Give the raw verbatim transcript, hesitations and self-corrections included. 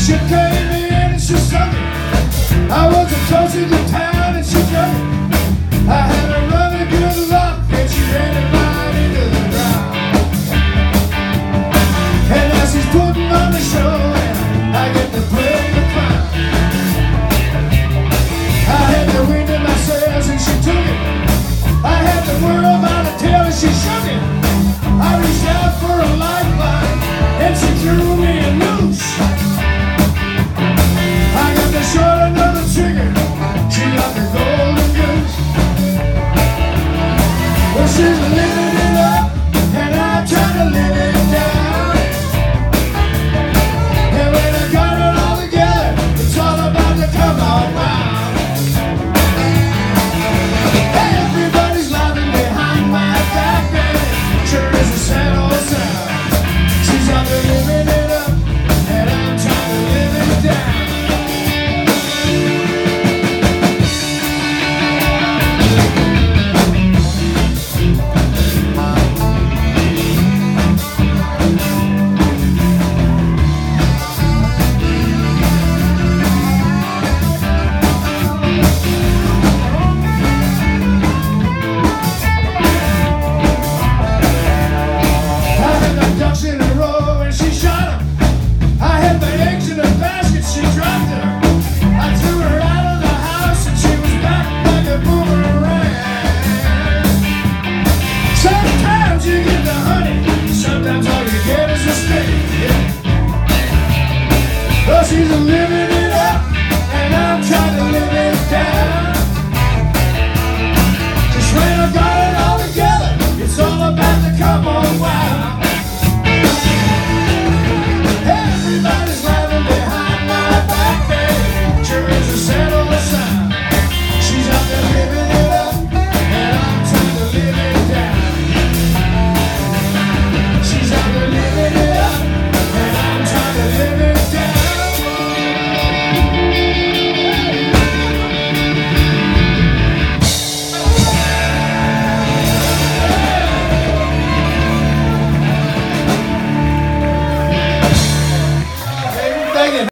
She came in and she sucked it. I was a toast in the town and she drunk it. I had a running good luck and she ran it right into the ground. And now she's putting on the show and I get to play the clown. I had the wind in my sails and she took it. I had the world by the tail and she shook it. I reached out for a lifeline and she threw me a noose. I got the short end of the trigger, she got the golden goose. Well, she's living it up and I'm trying to live it down. And when I got it all together, it's all about to come on round. Everybody's laughing behind my back and sure is a sad old sound. She's out there living it up and I'm trying to live it down. In a row and she shot him. I had my eggs in a basket, she dropped her. I threw her out of the house and she was back like a boomerang. Sometimes you get the honey, sometimes all you get is a stick. Well, she's living it up and I'm trying to live it down. Just when I got it all together, it's all about to come on wow.